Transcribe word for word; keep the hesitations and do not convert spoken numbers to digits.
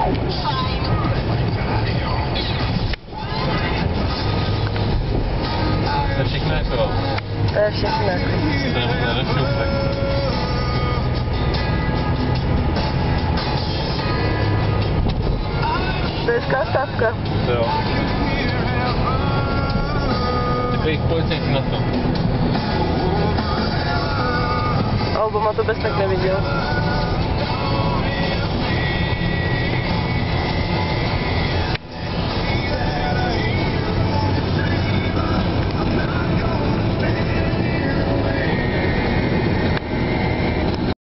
To je všechno jako... To je všechno jako. To je moc nedošoupek. To je hezká stávka. To jo. Takových policajtů na to. A Obama to bez tak neviděl.